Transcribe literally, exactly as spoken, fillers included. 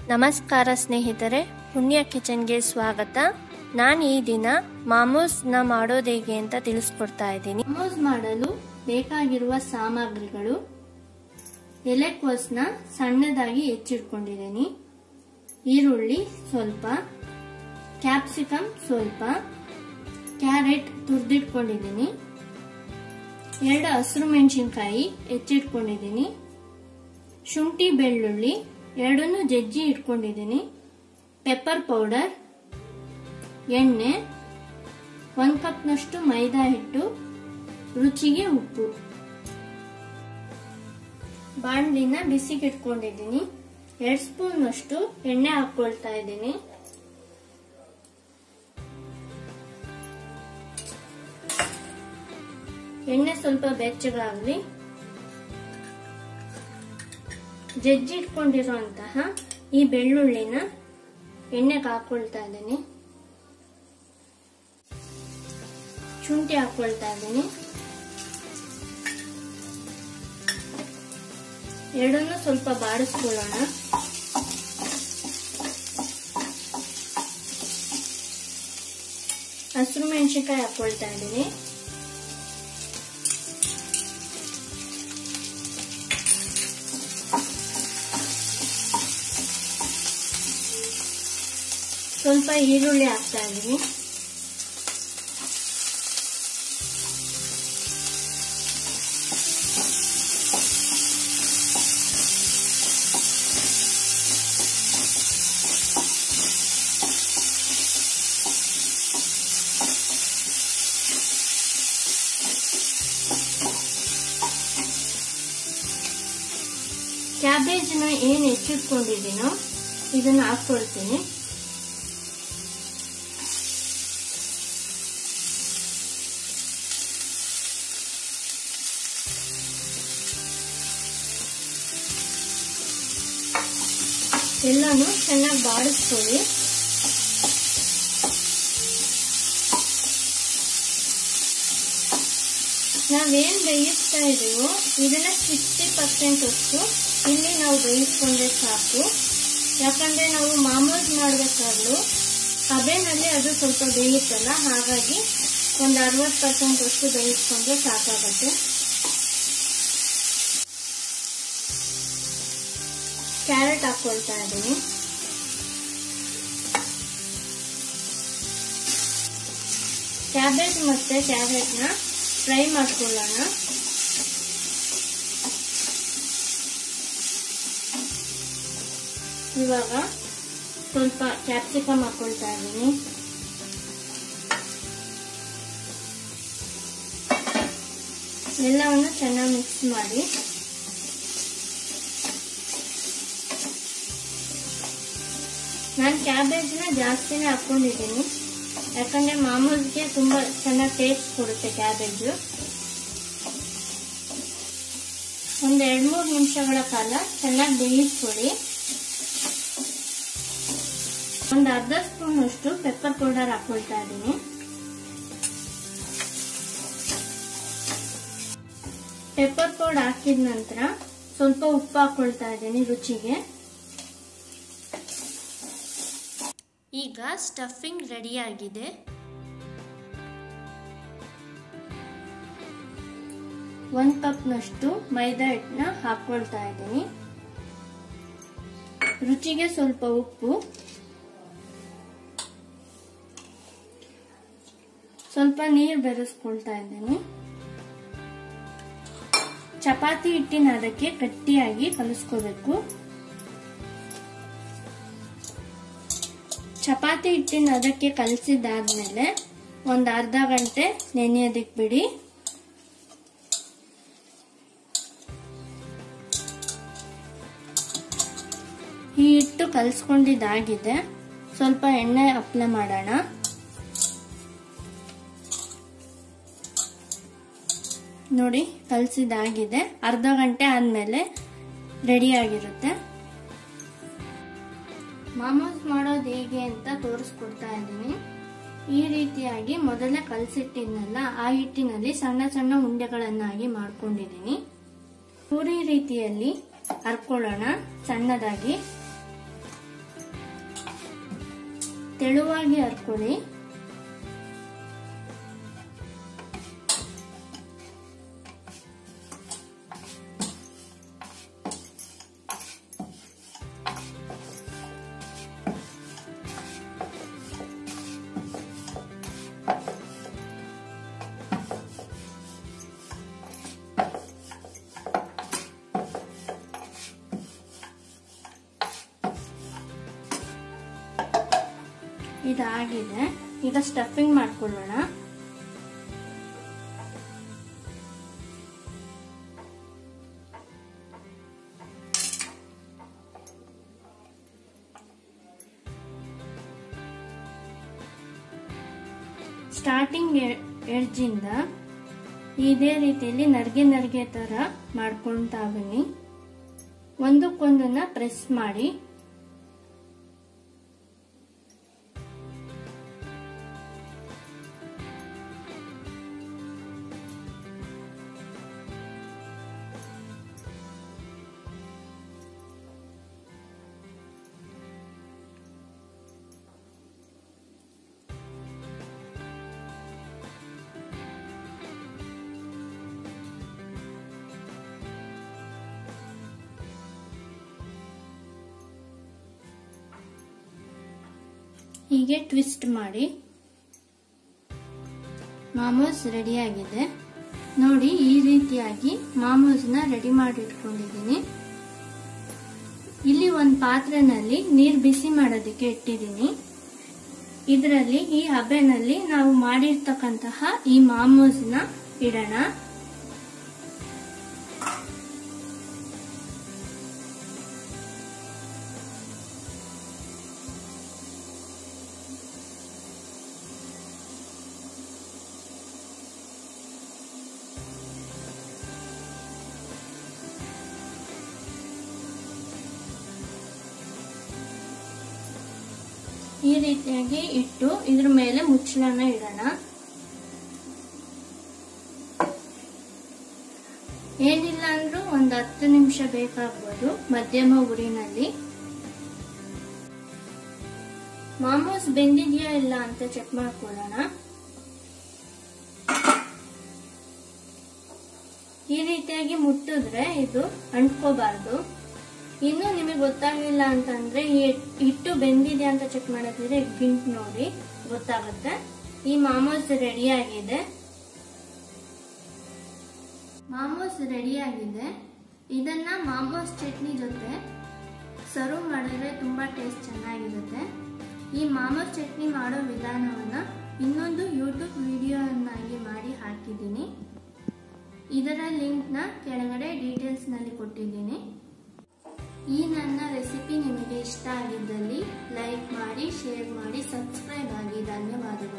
ನಮಸ್ಕಾರ ಸ್ನೇಹಿತರೆ, ಪುಣ್ಯ ಕಿಚನ್ಗೆ ಸ್ವಾಗತ. ನಾನು ಈ ದಿನ ಮಾಮೂಸ್ನ ಮಾಡೋದು ಹೇಗೆ ಅಂತ ತಿಳಿಸ್ಕೊಡ್ತಾ ಇದ್ದೀನಿ. ಮಾಮೂಸ್ ಮಾಡಲು ಬೇಕಾಗಿರುವ ಸಾಮಗ್ರಿಗಳು: ಎಲೆಕೋಸನ್ನ ಸಣ್ಣದಾಗಿ ಹೆಚ್ಚಿಟ್ಕೊಂಡಿದ್ದೀನಿ, ಈರುಳ್ಳಿ ಸ್ವಲ್ಪ, ಕ್ಯಾಪ್ಸಿಕಮ್ ಸ್ವಲ್ಪ, ಕ್ಯಾರೆಟ್ ತುರಿದಿಟ್ಕೊಂಡಿದ್ದೀನಿ, ಎರಡು ಹಸಿರು ಮೆಣಸಿನಕಾಯಿ ಹೆಚ್ಚಿಟ್ಕೊಂಡಿದ್ದೀನಿ, ಶುಂಠಿ ಬೆಳ್ಳುಳ್ಳಿ ಎರಡನ್ನು ಜಜ್ಜಿ ಇಟ್ಕೊಂಡಿದ್ದೀನಿ, ಪೆಪ್ಪರ್ ಪೌಡರ್, ಎಣ್ಣೆ, ಒಂದು ಕಪ್ನಷ್ಟು ಮೈದಾ ಹಿಟ್ಟು, ರುಚಿಗೆ ಉಪ್ಪು. ಬಾಣಲಿನ ಬಿಸಿಗೆ ಇಟ್ಕೊಂಡಿದ್ದೀನಿ, ಎರಡು ಸ್ಪೂನ್ ಅಷ್ಟು ಎಣ್ಣೆ ಹಾಕೊಳ್ತಾ ಇದ್ದೀನಿ. ಎಣ್ಣೆ ಸ್ವಲ್ಪ ಬೆಚ್ಚಗಾಗಲಿ. ಜಜ್ಜಿಟ್ಕೊಂಡಿರುವಂತಹ ಈ ಬೆಳ್ಳುಳ್ಳಿನ ಎಣ್ಣೆಗೆ ಹಾಕೊಳ್ತಾ ಇದ್ದೀನಿ, ಶುಂಠಿ ಹಾಕೊಳ್ತಾ ಇದ್ದೀನಿ, ಎರಡನ್ನು ಸ್ವಲ್ಪ ಬಾಡಿಸ್ಕೊಳ್ಳೋಣ. ಹಸಿರು ಮೆಣಸಿನಕಾಯಿ ಹಾಕೊಳ್ತಾ ಇದ್ದೀನಿ, ಸ್ವಲ್ಪ ಈರುಳ್ಳಿ ಹಾಕ್ತಾ ಇದ್ದೀನಿ, ಕ್ಯಾಬೇಜ್ನ ಏನ್ ಹೆಚ್ಚಿಟ್ಕೊಂಡಿದ್ದೀನೋ ಇದನ್ನ ಹಾಕೊಳ್ತೀನಿ. ಎಲ್ಲಾನು ಚೆನ್ನಾಗಿ ಬಾಡಿಸ್ಕೊಳ್ಳಿ. ನಾವೇನ್ ಬೇಯಿಸ್ತಾ ಇದೀವೋ ಇದನ್ನ ಸಿಕ್ಸ್ಟಿ ಪರ್ಸೆಂಟ್ ಅಷ್ಟು ಇಲ್ಲಿ ನಾವು ಬೇಯಿಸ್ಕೊಂಡ್ರೆ ಸಾಕು. ಯಾಕಂದ್ರೆ ನಾವು ಮಾಮೂಸ್ ಮಾಡ್ಬೇಕಾದ್ರೂ ಹಬೆನಲ್ಲಿ ಅದು ಸ್ವಲ್ಪ ಬೇಯುತ್ತಲ್ಲ, ಹಾಗಾಗಿ ಒಂದು ಅರವತ್ತು ಪರ್ಸೆಂಟ್ ಅಷ್ಟು ಬೇಯಿಸ್ಕೊಂಡ್ರೆ ಸಾಕಾಗುತ್ತೆ. ಕ್ಯಾರೆಟ್ ಹಾಕೊಳ್ತಾ ಇದ್ದೀನಿ, ಕ್ಯಾಬೇಜ್ ಮತ್ತೆ ಕ್ಯಾರೆಟ್ ನ ಫ್ರೈ ಮಾಡ್ಕೊಳ್ಳೋಣ. ಇವಾಗ ಸ್ವಲ್ಪ ಕ್ಯಾಪ್ಸಿಕಮ್ ಹಾಕೊಳ್ತಾ ಇದ್ದೀನಿ, ಎಲ್ಲವನ್ನು ಚೆನ್ನಾಗಿ ಮಿಕ್ಸ್ ಮಾಡಿ ನಾನು ಕ್ಯಾಬೇಜ್ನ ಜಾಸ್ತಿನೇ ಹಾಕೊಂಡಿದ್ದೀನಿ, ಯಾಕಂದ್ರೆ ಮಾಮೂಲಿಗೆ ತುಂಬಾ ಚೆನ್ನಾಗಿ ಟೇಸ್ಟ್ ಕೊಡುತ್ತೆ ಕ್ಯಾಬೇಜು. ಒಂದ್ ಎರಡ್ ಮೂರು ನಿಮಿಷಗಳ ಕಾಲ ಚೆನ್ನಾಗಿ ಬೇಯಿಸ್ಕೊಳ್ಳಿ. ಒಂದು ಅರ್ಧ ಸ್ಪೂನ್ ಅಷ್ಟು ಪೆಪ್ಪರ್ ಪೌಡರ್ ಹಾಕೊಳ್ತಾ ಇದ್ದೀನಿ, ಪೆಪ್ಪರ್ ಪೌಡರ್ ಹಾಕಿದ ನಂತರ ಸ್ವಲ್ಪ ಉಪ್ಪು ಹಾಕೊಳ್ತಾ ಇದ್ದೀನಿ ರುಚಿಗೆ. ಈಗ ಸ್ಟಫಿಂಗ್ ರೆಡಿಯಾಗಿದೆ. ಒಂದು ಕಪ್ನಷ್ಟು ಮೈದಾ ಹಿಟ್ಟನ್ನ ಹಾಕೊಳ್ತಾ ಇದ್ದೀನಿ, ರುಚಿಗೆ ಸ್ವಲ್ಪ ಉಪ್ಪು, ಸ್ವಲ್ಪ ನೀರು ಬೆರೆಸ್ಕೊಳ್ತಾ ಇದ್ದೀನಿ. ಚಪಾತಿ ಹಿಟ್ಟಿನ ಅದಕ್ಕೆ ಗಟ್ಟಿಯಾಗಿ ಕಲಿಸ್ಕೋಬೇಕು. ಚಪಾತಿ ಹಿಟ್ಟಿನ ಅದಕ್ಕೆ ಕಲಸಿದಾದ್ಮೇಲೆ ಒಂದು ಅರ್ಧ ಗಂಟೆ ನೆನೆಯೋದಕ್ಕೆ ಬಿಡಿ. ಈ ಹಿಟ್ಟು ಕಲಸ್ಕೊಂಡಿದ್ದಾಗಿದೆ, ಸ್ವಲ್ಪ ಎಣ್ಣೆ ಅಪ್ಲೈ ಮಾಡೋಣ. ನೋಡಿ, ಕಲಸಿದಾಗಿದೆ. ಅರ್ಧ ಗಂಟೆ ಆದ್ಮೇಲೆ ರೆಡಿ ಆಗಿರುತ್ತೆ. ಮಾಮೂಸ್ ಮಾಡೋದು ಹೇಗೆ ಅಂತ ತೋರಿಸ್ಕೊಡ್ತಾ ಇದ್ದೀನಿ. ಈ ರೀತಿಯಾಗಿ ಮೊದಲೇ ಕಲಸಿಟ್ಟಿದ್ನಲ್ಲ, ಆ ಹಿಟ್ಟಿನಲ್ಲಿ ಸಣ್ಣ ಸಣ್ಣ ಉಂಡೆಗಳನ್ನಾಗಿ ಮಾಡ್ಕೊಂಡಿದ್ದೀನಿ. ಪೂರಿ ರೀತಿಯಲ್ಲಿ ಹರ್ಕೊಳ್ಳೋಣ ಸಣ್ಣದಾಗಿ. ತೆಳುವಾಗಿ ಹರ್ಕೊಳ್ಳಿ. ಇದಾಗಿದೆ. ಈಗ ಸ್ಟಫಿಂಗ್ ಮಾಡ್ಕೊಳ್ಳೋಣ. ಸ್ಟಾರ್ಟಿಂಗ್ ಎಡ್ಜ್ ಇಂದ ಇದೇ ರೀತಿಯಲ್ಲಿ ನರ್ಗೆ ನರ್ಗೆ ತರ ಮಾಡ್ಕೊಂತಾ ಬನ್ನಿ. ಒಂದಕ್ಕೊಂದನ್ನ ಪ್ರೆಸ್ ಮಾಡಿ ಹೀಗೆ ಟ್ವಿಸ್ಟ್ ಮಾಡಿ. ಮಾಮೋಸ್ ರೆಡಿ ಆಗಿದೆ ನೋಡಿ. ಈ ರೀತಿಯಾಗಿ ಮಾಮೋಸ್ನ ರೆಡಿ ಮಾಡಿ ಇಟ್ಕೊಂಡಿದ್ದೀನಿ. ಇಲ್ಲಿ ಒಂದು ಪಾತ್ರೆನಲ್ಲಿ ನೀರು ಬಿಸಿ ಮಾಡೋದಕ್ಕೆ ಇಟ್ಟಿದ್ದೀನಿ. ಇದರಲ್ಲಿ ಈ ಹಬೆನಲ್ಲಿ ನಾವು ಮಾಡಿರ್ತಕ್ಕಂತಹ ಈ ಮಾಮೋಸ್ನ ಇಡೋಣ. ಈ ರೀತಿಯಾಗಿ ಇಟ್ಟು ಇದ್ರ ಮೇಲೆ ಮುಚ್ಚಳನ ಇಡೋಣ. ಏನಿಲ್ಲ ಅಂದ್ರೂ ಒಂದು ಹತ್ತು ನಿಮಿಷ ಬೇಕಾಗ್ಬೋದು ಮಧ್ಯಮ ಉರಿನಲ್ಲಿ. ಮಾಮೋಸ್ ಬೆಂದಿದೆಯಾ ಇಲ್ಲ ಅಂತ ಚೆಕ್ ಮಾಡ್ಕೊಳ್ಳೋಣ. ಈ ರೀತಿಯಾಗಿ ಮುಟ್ಟಿದ್ರೆ ಇದು ಅಂಟ್ಕೋಬಾರ್ದು. ಇನ್ನು ನಿಮಗೆ ಗೊತ್ತಾಗಿಲ್ಲ ಅಂತಂದ್ರೆ ಈ ಹಿಟ್ಟು ಬೆಂದಿದೆ ಅಂತ ಚೆಕ್ ಮಾಡಿದ್ರೆ ಗಿಂಟ್ ನೋಡಿ ಗೊತ್ತಾಗುತ್ತೆ. ಈ ಮಾಮೋಸ್ ರೆಡಿ ಆಗಿದೆ. ಮಾಮೋಸ್ ರೆಡಿ ಆಗಿದೆ. ಇದನ್ನ ಮಾಮೋಸ್ ಚಟ್ನಿ ಜೊತೆ ಸರ್ವ್ ಮಾಡಿದ್ರೆ ತುಂಬಾ ಟೇಸ್ಟ್ ಚೆನ್ನಾಗಿರುತ್ತೆ. ಈ ಮಾಮೋಸ್ ಚಟ್ನಿ ಮಾಡೋ ವಿಧಾನವನ್ನ ಇನ್ನೊಂದು ಯೂಟ್ಯೂಬ್ ವಿಡಿಯೋನಾಗಿ ಮಾಡಿ ಹಾಕಿದ್ದೀನಿ. ಇದರ ಲಿಂಕ್ ನ ಕೆಳಗಡೆ ಡೀಟೇಲ್ಸ್ ನಲ್ಲಿ ಕೊಟ್ಟಿದ್ದೀನಿ. ಈ ನನ್ನ ರೆಸಿಪಿ ನಿಮಗೆ ಇಷ್ಟ ಆಗಿದ್ದಲ್ಲಿ ಲೈಕ್ ಮಾಡಿ, ಶೇರ್ ಮಾಡಿ, ಸಬ್ಸ್ಕ್ರೈಬ್ ಆಗಿ. ಧನ್ಯವಾದಗಳು.